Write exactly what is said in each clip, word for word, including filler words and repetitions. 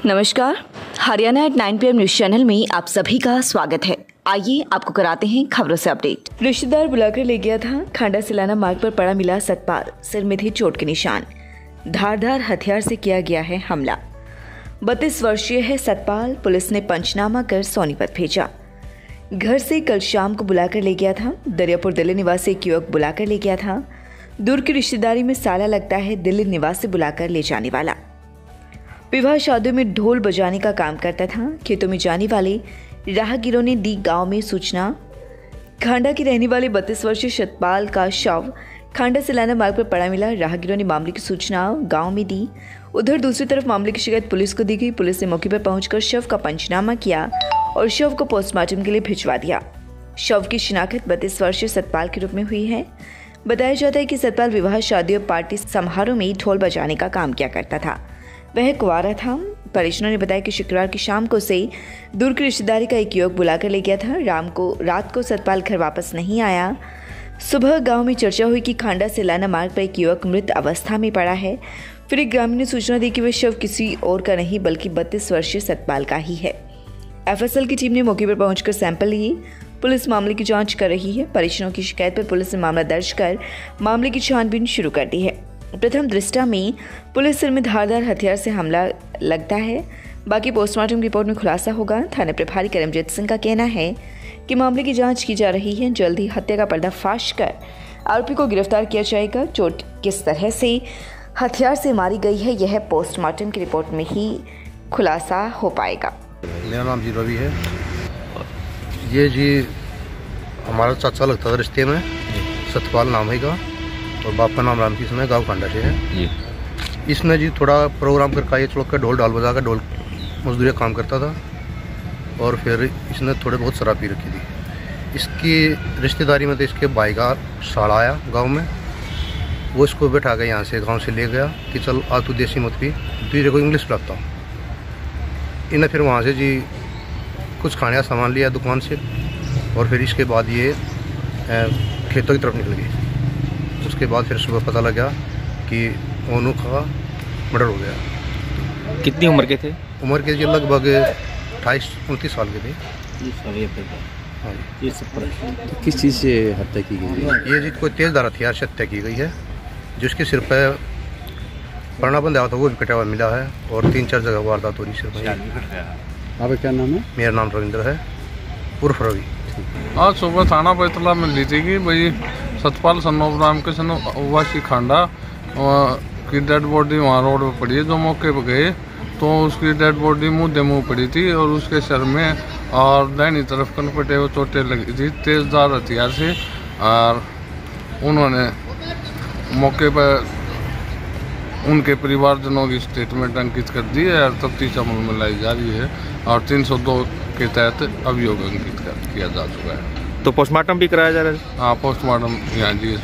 नमस्कार, Haryana eight nine P M news channel में आप सभी का स्वागत है। आइए आपको कराते हैं खबरों से अपडेट। रिश्तेदार बुलाकर ले गया था। खांडा सिलाना मार्ग पर पड़ा मिला सतपाल, सिर में थे चोट के निशान। धारदार हथियार से किया गया है हमला। बत्तीस वर्षीय है सतपाल। पुलिस ने पंचनामा कर सोनीपत भेजा। घर से कल शाम को बुलाकर ले गया था। दरियापुर दिल्ली निवासी एक युवक बुलाकर ले गया था। दूर की रिश्तेदारी में साला लगता है दिल्ली निवासी बुलाकर ले जाने वाला। विवाह शादियों में ढोल बजाने का काम करता था। खेतों में जाने वाले राहगीरों ने दी गांव में सूचना। खांडा की रहने वाले बत्तीस वर्षीय सतपाल का शव खांडा सिलाना मार्ग पर पड़ा मिला। राहगीरों ने मामले की सूचना गांव में दी। उधर दूसरी तरफ मामले की शिकायत पुलिस को दी गई। पुलिस ने मौके पर पहुंचकर शव का पंचनामा किया और शव को पोस्टमार्टम के लिए भिजवा दिया। शव की शिनाख्त बत्तीस वर्षीय सतपाल के रूप में हुई है। बताया जाता है कि सतपाल विवाह शादियों पार्टी समारोह में ढोल बजाने का काम किया करता था। वह कुंवारा था। परिजनों ने बताया कि शुक्रवार की शाम को से दूर की रिश्तेदारी का एक युवक बुलाकर ले गया था। राम को रात को सतपाल घर वापस नहीं आया। सुबह गांव में चर्चा हुई कि खांडा सिलाना मार्ग पर एक युवक मृत अवस्था में पड़ा है। फिर एक ग्रामीण ने सूचना दी कि वह शव किसी और का नहीं बल्कि बत्तीस वर्षीय सतपाल का ही है। एफ एस एल की टीम ने मौके पर पहुंचकर सैंपल लिए। पुलिस मामले की जांच कर रही है। परिजनों की शिकायत पर पुलिस ने मामला दर्ज कर मामले की छानबीन शुरू कर दी है। प्रथम दृष्टया में पुलिस सिर में धारदार हथियार से हमला लगता है। बाकी पोस्टमार्टम रिपोर्ट में खुलासा होगा। थाना प्रभारी करमजीत सिंह का कहना है कि मामले की जांच की जा रही है। जल्द ही हत्या का पर्दाफाश कर आरोपी को गिरफ्तार किया जाएगा। चोट किस तरह से हथियार से मारी गई है, यह पोस्टमार्टम की रिपोर्ट में ही खुलासा हो पाएगा। मेरा नाम जी रवि है। ये जी हमारा चाचा लगता था रिश्ते में, सतपाल नाम है का, और बाप का नाम रामकृष्ण है, गाँव खांडा से है। इसने जी थोड़ा प्रोग्राम करके ये चौक का ढोल डाल बजा कर ढोल मजदूरी काम करता था और फिर इसने थोड़े बहुत शराब पी रखी थी। इसकी रिश्तेदारी में तो इसके भाई का साला आया गांव में। वो इसको बैठा के यहाँ से गांव से ले गया कि चल आ तू देसी मत पी, तेरे को इंग्लिश पिलाता हूँ। इन्हें फिर वहाँ से जी कुछ खाने का सामान लिया दुकान से और फिर इसके बाद ये खेतों की तरफ निकल गई। उसके बाद फिर सुबह पता लगा कि ओनू का मर्डर हो गया। कितनी उम्र के थे? उम्र के जी लगभग अट्ठाईस उनतीस साल के थे। हाँ जी। तो किस चीज़ से हत्या की गई है? ये जी कोई तेज़धार हथियार से हत्या की गई है। जिसके सिर पर पड़ना बंद आया था वो भी कटा हुआ मिला है और तीन चार जगह वारदात हो रही सिर पर। आपका क्या नाम है? मेरा नाम रविंद्र है, उर्फ रवि। आज सुबह थाना पर इतला मिली थी कि भाई सतपाल सन्नोब राम के सन वासी खांडा की डेड बॉडी वहाँ रोड पर पड़ी है। जो मौके पर गए तो उसकी डेड बॉडी मुँह दे मुँह पड़ी थी और उसके सर में और दाहिनी तरफ कनपटे वो चोटें लगी थी तेज़धार हथियार से। और उन्होंने मौके पर उनके परिवारजनों की स्टेटमेंट अंकित कर दी है और तफ्तीश अमल में लाई जा रही है और तीन सौ दो के तहत अभियोग अंकित किया जा चुका है। तो पोस्टमार्टम भी कराया जा रहा है? हाँ, पोस्टमार्टम यहाँ जी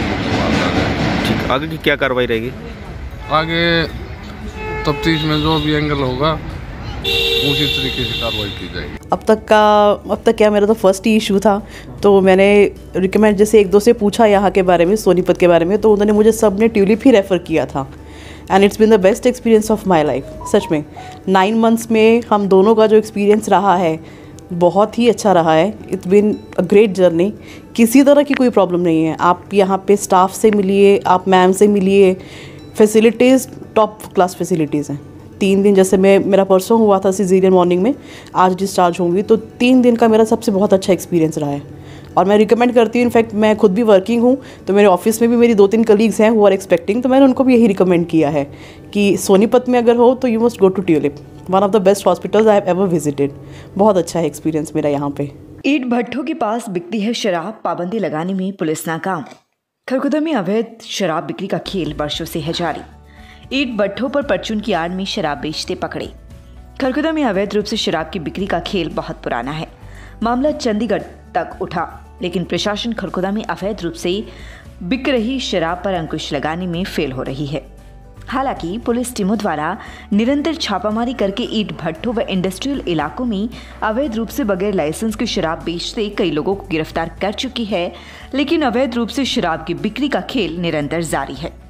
ठीक। आगे की क्या कार्रवाई रहेगी? आगे तफ्तीश में जो भी एंगल होगा उसी तरीके से कार्रवाई की जाएगी। अब तक का अब तक क्या मेरा तो फर्स्ट ही इशू था, तो मैंने रिकमेंड जैसे एक दो से पूछा यहाँ के बारे में, सोनीपत के बारे में, तो उन्होंने मुझे सब ने ट्यूलिप ही रेफ़र किया था। And it's been the best experience of my life. सच में नाइन मंथ्स में हम दोनों का जो एक्सपीरियंस रहा है बहुत ही अच्छा रहा है। It's been a great journey. किसी तरह की कोई प्रॉब्लम नहीं है। आप यहाँ पे स्टाफ से मिलिए, आप मैम से मिलिए, फैसिलिटीज़ टॉप क्लास फैसिलिटीज़ हैं। तीन दिन जैसे मैं मेरा परसों हुआ था सिजेरियन मॉर्निंग में, आज डिस्चार्ज होंगी, तो तीन दिन का मेरा सबसे बहुत अच्छा एक्सपीरियंस रहा है और मैं रिकमेंड करती हूँ। इनफैक्ट मैं खुद भी वर्किंग हूँ तो मेरे ऑफिस में भी मेरी दो तीन कलीग्स हैं हु आर एक्सपेक्टिंग, तो मैंने उनको भी यही रिकमेंड किया है कि सोनीपत में अगर हो तो you must go to Tulip, one of the best hospitals I have ever visited. बहुत अच्छा है एक्सपीरियंस मेरा यहाँ पे। ईंट भट्ठों के पास बिकती है शराब, पाबंदी लगाने में पुलिस नाकाम। खरगोदा में अवैध शराब बिक्री का खेल वर्षों से है जारी। ईंट भट्ठों पर परचून की आड़ में शराब बेचते पकड़े। खरगोदा में अवैध रूप से शराब की बिक्री का खेल बहुत पुराना है। मामला चंडीगढ़ तक उठा, लेकिन प्रशासन खरगोदा में अवैध रूप से बिक रही शराब पर अंकुश लगाने में फेल हो रही है। हालांकि पुलिस टीमों द्वारा निरंतर छापामारी करके ईंट भट्ठों व इंडस्ट्रियल इलाकों में अवैध रूप से बगैर लाइसेंस की शराब बेचते कई लोगों को गिरफ्तार कर चुकी है, लेकिन अवैध रूप से शराब की बिक्री का खेल निरंतर जारी है।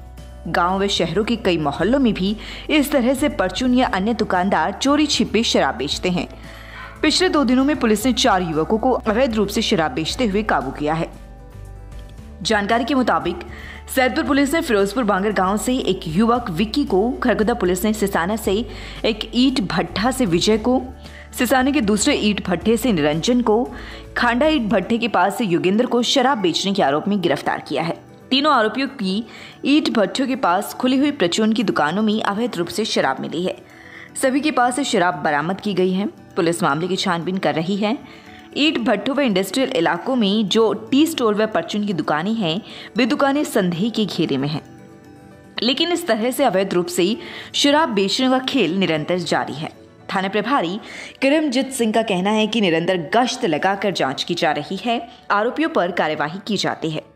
गांव व शहरों के कई मोहल्लों में भी इस तरह से परचून या अन्य दुकानदार चोरी छिपे शराब बेचते हैं। पिछले दो दिनों में पुलिस ने चार युवकों को अवैध रूप से शराब बेचते हुए काबू किया है। जानकारी के मुताबिक सैदपुर पुलिस ने फिरोजपुर बांगर गांव से एक युवक विक्की को, खरगोदा पुलिस ने सिसाना से एक ईंट भट्ठा से विजय को, सिसाने के दूसरे ईंट भट्ठे से निरंजन को, खांडा ईंट भट्ठे के पास से योगेंद्र को शराब बेचने के आरोप में गिरफ्तार किया है। तीनों आरोपियों की ईंट भट्ठों के पास खुली हुई परचून की दुकानों में अवैध रूप से शराब मिली है। सभी के पास से शराब बरामद की गई है। पुलिस मामले की छानबीन कर रही है। ईंट भट्ठों व इंडस्ट्रियल इलाकों में जो टी स्टोर व परचून की दुकानें हैं, वे दुकानें संदेह के घेरे में हैं। लेकिन इस तरह से अवैध रूप से शराब बेचने का खेल निरंतर जारी है। थाना प्रभारी करमजीत सिंह का कहना है कि निरंतर गश्त लगाकर जांच की जा रही है, आरोपियों पर कार्यवाही की जाती है।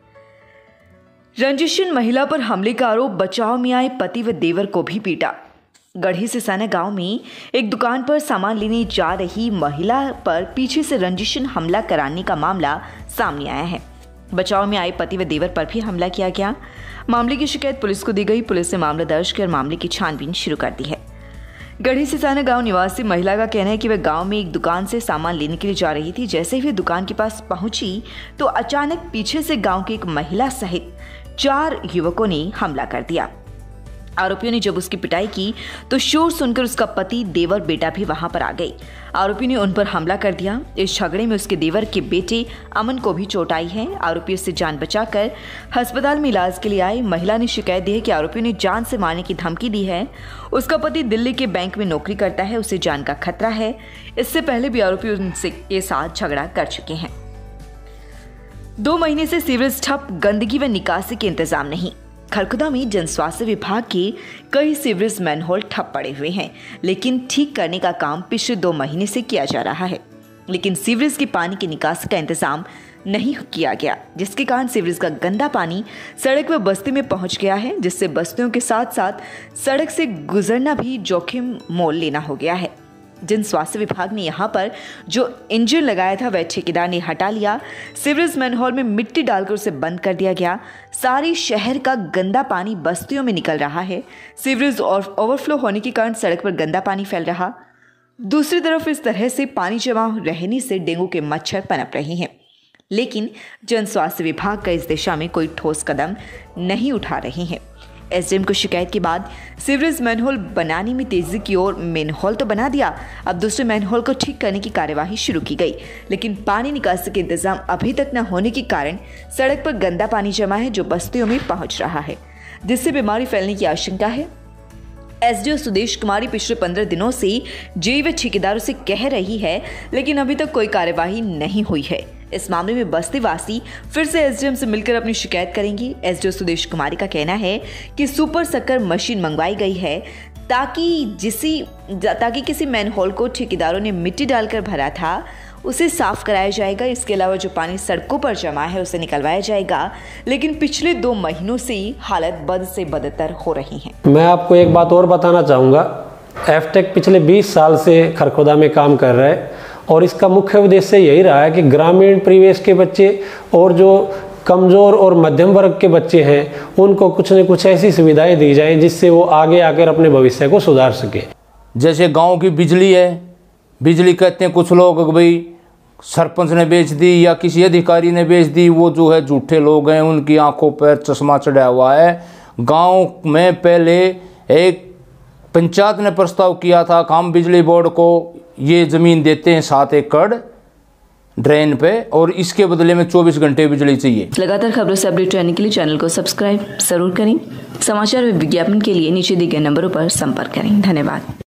रंजिशन महिला पर हमले का आरोप, बचाव में आए पति व देवर को भी पीटा। गढ़ी सिसाना गांव में एक दुकान पर सामान लेने जा रही महिला पर पीछे से रंजिशन हमला कराने का मामला सामने आया है। बचाव में आए पति व देवर पर भी हमला किया गया। मामले की शिकायत पुलिस को दी गई। पुलिस ने मामला दर्ज कर मामले की छानबीन शुरू कर दी है। गढ़ी सिसाना गांव निवासी महिला का कहना है कि वह गांव में एक दुकान से सामान लेने के लिए जा रही थी। जैसे ही दुकान के पास पहुंची तो अचानक पीछे से गांव की एक महिला सहित चार युवकों ने हमला कर दिया। आरोपियों ने जब उसकी पिटाई की तो शोर सुनकर उसका पति, देवर, बेटा भी वहां पर आ गए। आरोपी ने उन पर हमला कर दिया। इस झगड़े में उसके देवर के बेटे अमन को भी चोट आई है। आरोपियों से जान बचाकर अस्पताल में इलाज के लिए आए। महिला ने शिकायत दी है कि आरोपियों ने जान से मारने की धमकी दी है। उसका पति दिल्ली के बैंक में नौकरी करता है, उसे जान का खतरा है। इससे पहले भी आरोपी उनसे के साथ झगड़ा कर चुके हैं। दो महीने से सीवरेज ठप, गंदगी व निकासी के इंतजाम नहीं। खरगोदा में जन स्वास्थ्य विभाग के कई सीवरेज मैनहोल ठप पड़े हुए हैं, लेकिन ठीक करने का काम पिछले दो महीने से किया जा रहा है। लेकिन सीवरेज के पानी की निकासी का इंतजाम नहीं किया गया, जिसके कारण सीवरेज का गंदा पानी सड़क व बस्ती में पहुंच गया है, जिससे बस्तियों के साथ साथ सड़क से गुजरना भी जोखिम मोल लेना हो गया है। जन स्वास्थ्य विभाग ने यहां पर जो इंजन लगाया था वह ठेकेदार ने हटा लिया। सीवरेज मैनहोल में मिट्टी डालकर उसे बंद कर दिया गया। सारी शहर का गंदा पानी बस्तियों में निकल रहा है। सीवरेज और ओवरफ्लो होने के कारण सड़क पर गंदा पानी फैल रहा। दूसरी तरफ इस तरह से पानी जमा रहने से डेंगू के मच्छर पनप रहे हैं, लेकिन जन स्वास्थ्य विभाग का इस दिशा में कोई ठोस कदम नहीं उठा रहे हैं। एसडीएम को शिकायत के बाद सीवरेज मैनहोल बनाने में तेजी की ओर मैनहोल तो बना दिया, अब दूसरे मैनहोल को ठीक करने की कार्यवाही शुरू की गई, लेकिन पानी निकासी के इंतजाम अभी तक न होने के कारण सड़क पर गंदा पानी जमा है जो बस्तियों में पहुंच रहा है, जिससे बीमारी फैलने की आशंका है। एसडीओ सुदेश कुमारी पिछले पंद्रह दिनों से जेई व ठेकेदारों से कह रही है, लेकिन अभी तक कोई कार्यवाही नहीं हुई है। इस मामले में बस्ती वासी फिर से एसडीएम से मिलकर अपनी शिकायत करेंगी। एसडीओ सुदेश कुमारी का कहना है कि सुपर सकर मशीन मंगवाई गई है ताकि जिसी ताकि किसी मैनहोल को ठेकेदारों ने मिट्टी डालकर भरा था उसे साफ कराया जाएगा। इसके अलावा जो पानी सड़कों पर जमा है उसे निकलवाया जाएगा, लेकिन पिछले दो महीनों से हालत बद से बदतर हो रही है। मैं आपको एक बात और बताना चाहूँगा, एफटेक पिछले बीस साल से खरगोदा में काम कर रहा है और इसका मुख्य उद्देश्य यही रहा है कि ग्रामीण परिवेश के बच्चे और जो कमज़ोर और मध्यम वर्ग के बच्चे हैं उनको कुछ न कुछ ऐसी सुविधाएं दी जाएं जिससे वो आगे आकर अपने भविष्य को सुधार सके। जैसे गांव की बिजली है, बिजली कहते हैं कुछ लोग भाई सरपंच ने बेच दी या किसी अधिकारी ने बेच दी, वो जो है झूठे लोग हैं, उनकी आंखों पर चश्मा चढ़ा हुआ है। गांव में पहले एक पंचायत ने प्रस्ताव किया था कि हम बिजली बोर्ड को ये ज़मीन देते हैं सात एकड़ ड्रेन पे और इसके बदले में चौबीस घंटे बिजली चाहिए। लगातार खबरों से अपडेट रहने के लिए चैनल को सब्सक्राइब जरूर करें। समाचार व विज्ञापन के लिए नीचे दिए गए नंबरों पर संपर्क करें। धन्यवाद।